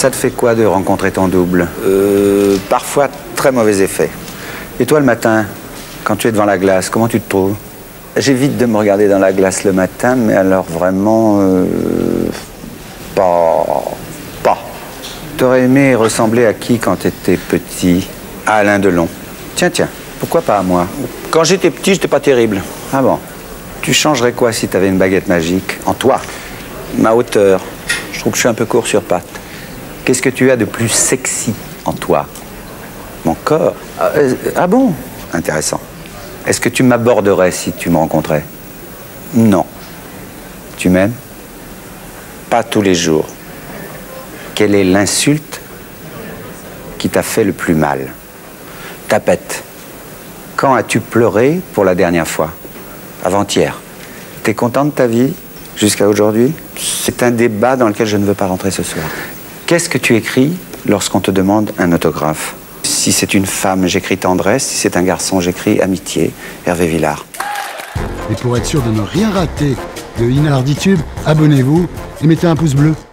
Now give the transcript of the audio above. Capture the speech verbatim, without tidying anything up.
Ça te fait quoi de rencontrer ton double? Euh, parfois, très mauvais effet. Et toi, le matin, quand tu es devant la glace, comment tu te trouves? J'évite de me regarder dans la glace le matin, mais alors vraiment... Euh, pas... pas. T'aurais aimé ressembler à qui quand t'étais petit? À Alain Delon. Tiens, tiens, pourquoi pas à moi? Quand j'étais petit, j'étais pas terrible. Ah bon? Tu changerais quoi si t'avais une baguette magique? En toi? Ma hauteur. Je trouve que je suis un peu court sur pattes. Qu'est-ce que tu as de plus sexy en toi? Mon corps. Ah, euh, ah bon? Intéressant. Est-ce que tu m'aborderais si tu me rencontrais? Non. Tu m'aimes? Pas tous les jours. Quelle est l'insulte qui t'a fait le plus mal? Tapette. Quand as-tu pleuré pour la dernière fois? Avant-hier. T'es content de ta vie jusqu'à aujourd'hui? C'est un débat dans lequel je ne veux pas rentrer ce soir. Qu'est-ce que tu écris lorsqu'on te demande un autographe? Si c'est une femme, j'écris tendresse. Si c'est un garçon, j'écris amitié. Hervé Villard. Et pour être sûr de ne rien rater de Inarditube, abonnez-vous et mettez un pouce bleu.